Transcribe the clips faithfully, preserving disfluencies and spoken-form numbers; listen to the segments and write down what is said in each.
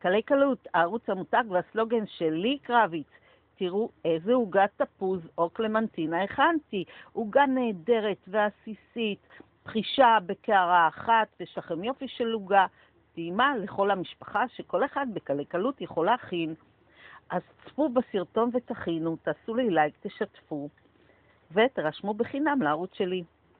קלי קלות, הערוץ המותג והסלוגן שלי קרביץ. תראו איזה עוגת תפוז או קלמנטינה הכנתי. עוגה נהדרת ועסיסית, פחישה בקערה אחת, ויש לכם יופי של עוגה. טעימה לכל המשפחה שכל אחד בקלי קלות יכול להכין. אז צפו בסרטון ותכינו, תעשו לי לייק, תשתפו, ותרשמו בחינם לערוץ שלי.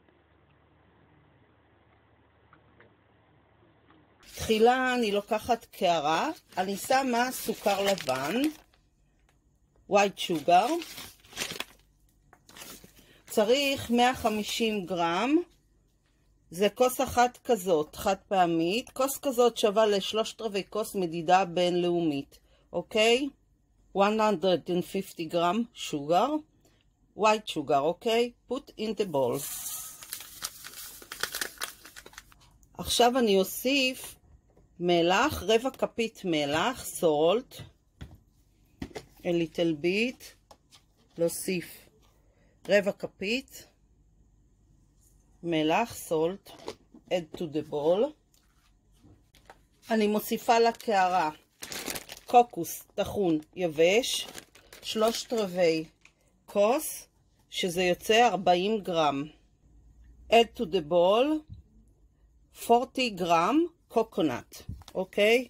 תחילה אני לוקחת קערה, אני שמה סוכר לבן, white sugar, צריך מאה וחמישים גרם, זה כוס אחת כזאת, חד פעמית, כוס כזאת שווה לשלושת רבעי כוס מדידה בינלאומית, אוקיי? one hundred fifty גרם sugar, white sugar, אוקיי? put in the bowl. עכשיו אני אוסיף מלח, רבע כפית מלח, salt, a little bit, להוסיף רבע כפית מלח, salt, add to the bowl. אני מוסיפה לקערה קוקוס טחון יבש, שלושת רבעי כוס, שזה יוצא ארבעים גרם. add to the bowl forty גרם קוקונט, אוקיי?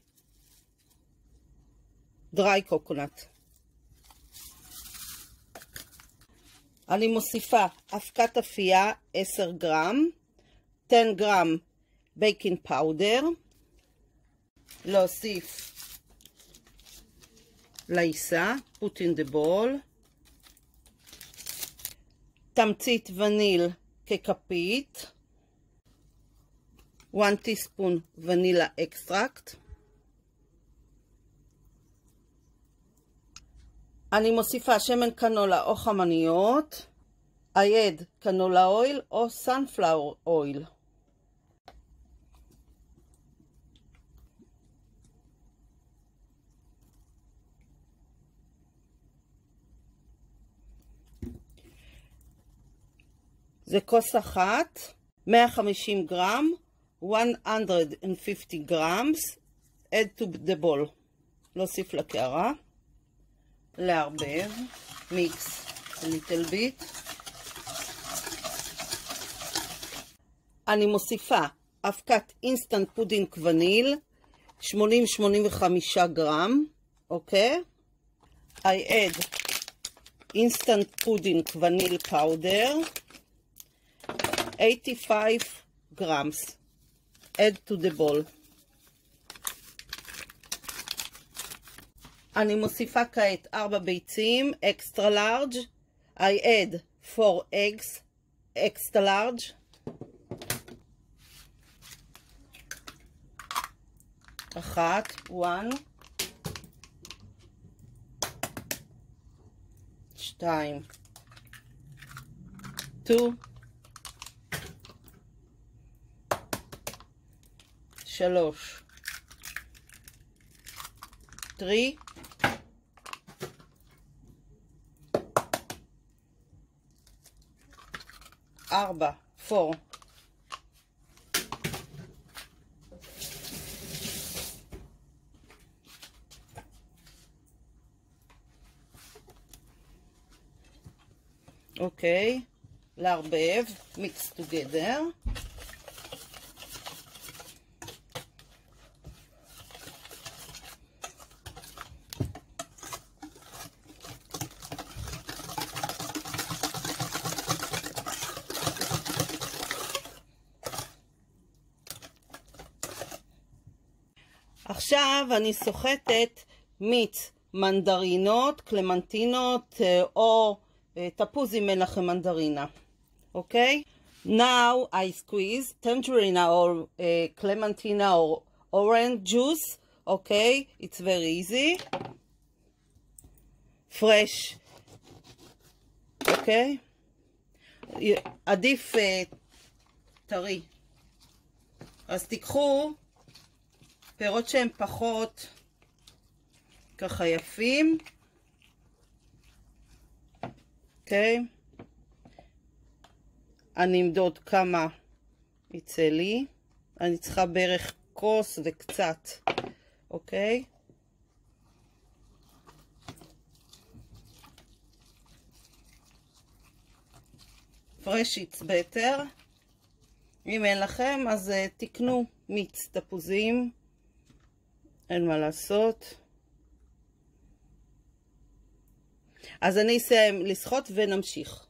דריי קוקונט. אני מוסיפה אבקת אפייה עשר גרם, עשר גרם בייקינג פאודר, להוסיף לעיסה, put in the bowl, תמצית וניל ככפית, one teaspoon ונילה אקסטרקט. אני מוסיפה שמן קנולה או חמניות, אייד קנולה אויל או סנפלאור אויל. זה כוס אחת, מאה וחמישים גרם, one hundred fifty grams, add to the bowl. להוסיף לקערה, לערבב, mix a little bit. אני מוסיפה אבקת אינסטנט פודינג וניל, שמונים שמונים וחמישה גרם, אוקיי? I add instant pudding vanilla powder, eighty-five grams. add to the bowl. אני מוסיפה כעת ארבע ביצים, extra large. I add four eggs, extra large. אחת, one. שתיים, two. שלוש, three. ארבע, four. אוקיי, לערבב, mix together. עכשיו אני סוחטת מיץ מנדרינות, קלמנטינות או תפוזים אין לכם מנדרינה, אוקיי? Now I squeeze tangerine or uh, clementina or orange juice, okay? It's very easy. Fresh, אוקיי? עדיף uh, טרי. אז תיקחו פירות שהם פחות ככה יפים, אוקיי? אני אמדוד כמה יצא לי. אני צריכה בערך כוס וקצת, אוקיי? fresh it's better. אם אין לכם, אז uh, תקנו מיץ תפוזים. אין מה לעשות. אז אני אסיים לשחות ונמשיך.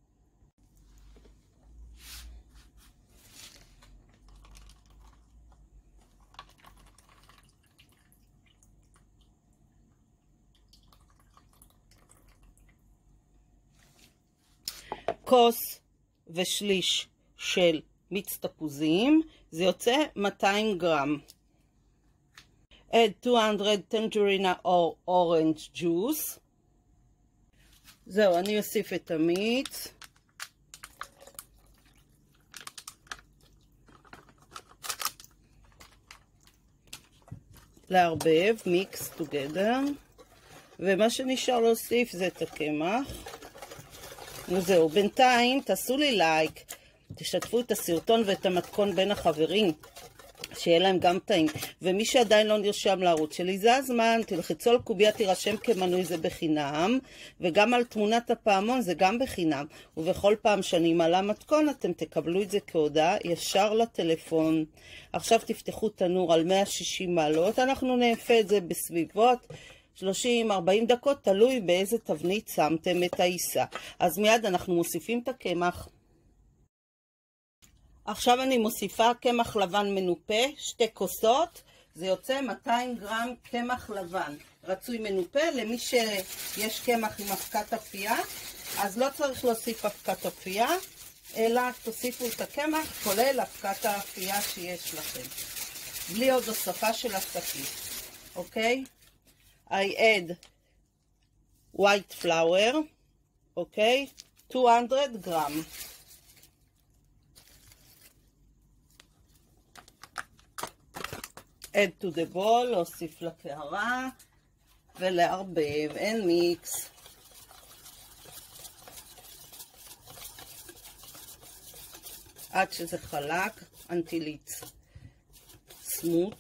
כוס ושליש של מיץ תפוזים, זה יוצא מאתיים גרם. add two hundred tangerine or orange juice. זהו, אני אוסיף את המיץ. לערבב, mix together. ומה שנשאר להוסיף זה את הקמח. וזהו, בינתיים תעשו לי לייק, תשתפו את הסרטון ואת המתכון בין החברים, שיהיה להם גם טעים. ומי שעדיין לא נרשם לערוץ שלי, זה הזמן, תלחצו על קוביה, תירשם כמנוי, זה בחינם, וגם על תמונת הפעמון זה גם בחינם. ובכל פעם שאני מעלה מתכון, אתם תקבלו את זה כהודעה ישר לטלפון. עכשיו תפתחו תנור על מאה ושישים מעלות, אנחנו נאפה את זה בסביבות שלושים ארבעים דקות, תלוי באיזה תבנית שמתם את העיסה. אז מיד אנחנו מוסיפים את הקמח. עכשיו אני מוסיפה קמח לבן מנופה, שתי כוסות, זה יוצא מאתיים גרם קמח לבן. רצוי מנופה, למי שיש קמח עם אבקת אפייה, אז לא צריך להוסיף אבקת אפייה, אלא תוסיפו את הקמח, כולל אבקת האפייה שיש לכם. בלי עוד הוספה של השקית, אוקיי? I add white flour, okay, two hundred gram. add to the bowl, להוסיף לקערה ולערבב, and mix. עד שזה חלק, until it's smooth.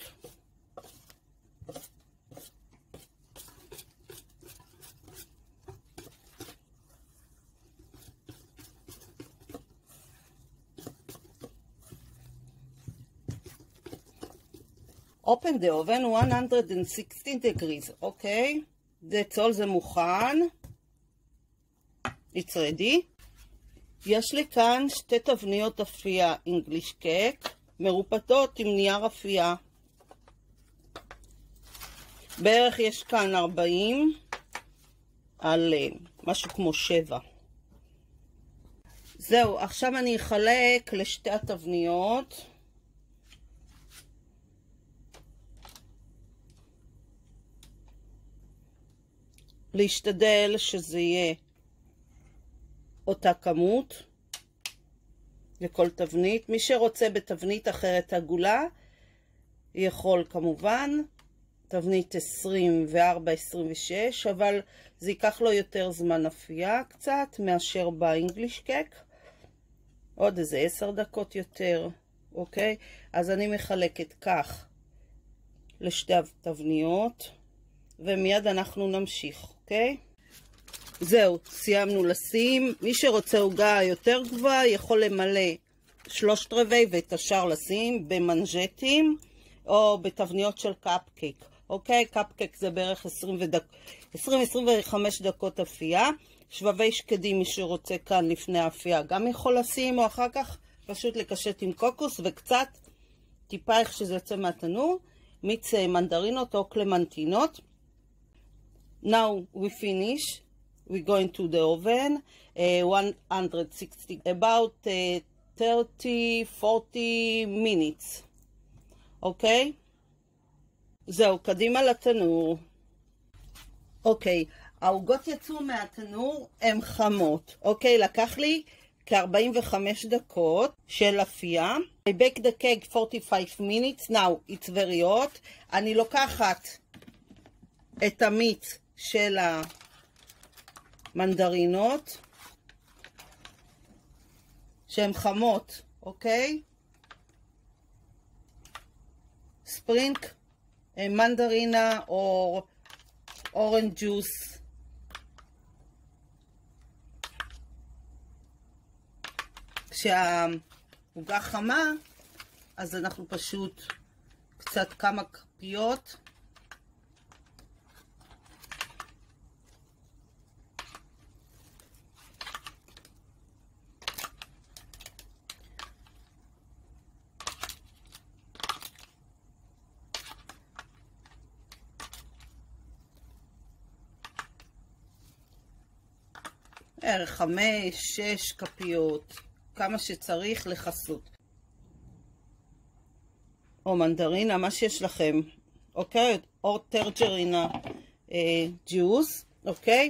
Open the oven one hundred sixty degrees, אוקיי? That's all, זה מוכן. It's ready. יש לי כאן שתי תבניות אפייה English cake, מרופטות עם נייר אפייה. בערך יש כאן ארבעים על משהו כמו שבע. זהו, עכשיו אני אחלק לשתי התבניות. להשתדל שזה יהיה אותה כמות לכל תבנית. מי שרוצה בתבנית אחרת עגולה יכול כמובן, תבנית עשרים וארבע עשרים ושש, אבל זה ייקח לו יותר זמן אפייה קצת מאשר באנגליש קק, עוד איזה עשר דקות יותר, אוקיי? אז אני מחלקת כך לשתי תבניות ומיד אנחנו נמשיך, אוקיי? זהו, סיימנו לשים. מי שרוצה עוגה יותר גבוהה יכול למלא שלושת רבעי ואת השאר לשים במנג'טים או בתבניות של קפקייק, אוקיי? קפקייק זה בערך עשרים עשרים וחמש דקות אפייה. שבבי שקדים מי שרוצה כאן לפני האפייה גם יכול לשים, או אחר כך פשוט לקשט עם קוקוס וקצת טיפה איך שזה יוצא מהתנור, מיץ מנדרינות או קלמנטינות. Now we finish. We go into the oven, uh, one hundred sixty, about uh, thirty forty minutes. אוקיי? זהו, קדימה לתנור. אוקיי, העוגות יצאו מהתנור, הן חמות. אוקיי, לקח לי כ-ארבעים וחמש דקות של אפייה. I bake the cake forty-five minutes. Now it's very hot. אני לוקחת את המיץ של המנדרינות שהן חמות, אוקיי? ספרינג מנדרינה או אורנג' ג'וס. כשהעוגה חמה, אז אנחנו פשוט קצת כמה כפיות. ערך חמש, שש כפיות, כמה שצריך לחסות. או מנדרינה, מה שיש לכם, אוקיי? או טרג'רינה אה, ג'וס, אוקיי?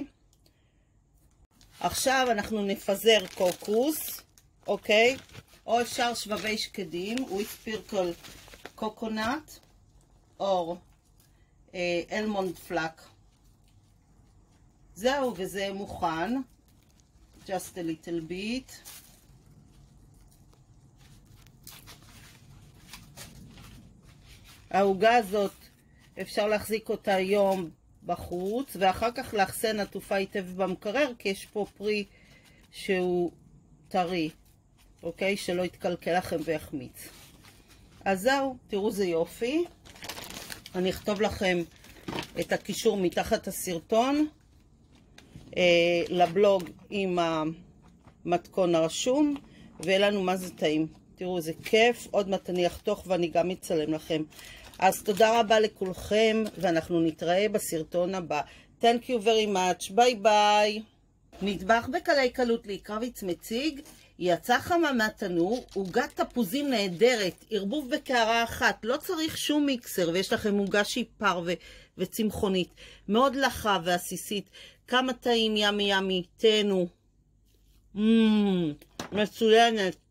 עכשיו אנחנו נפזר קוקוס, אוקיי? או אפשר שבבי שקדים, with sprinkle coconut, או אה, אלמונד פלאק. זהו, וזה מוכן. Just a little bit. העוגה הזאת אפשר להחזיק אותה יום בחוץ ואחר כך לאחסן עטופה היטב במקרר, כי יש פה פרי שהוא טרי, אוקיי? שלא יתקלקל לכם ויחמיץ. אז זהו, תראו זה יופי. אני אכתוב לכם את הקישור מתחת הסרטון אה, לבלוג עם המתכון הרשום, ואין לנו מה זה טעים. תראו, זה כיף. עוד מעט אני אחתוך ואני גם אצלם לכם. אז תודה רבה לכולכם, ואנחנו נתראה בסרטון הבא. Thank you very much. ביי ביי. מטבח בקלי קלות לי קרביץ מציג, יצא חמה מהתנור, עוגת תפוזים נהדרת, ערבוב בקערה אחת, לא צריך שום מיקסר, ויש לכם עוגה שהיא פר ו- וצמחונית, מאוד לחה ועסיסית, כמה טעים, ימי ימי, תהנו. מmm, מצוינת.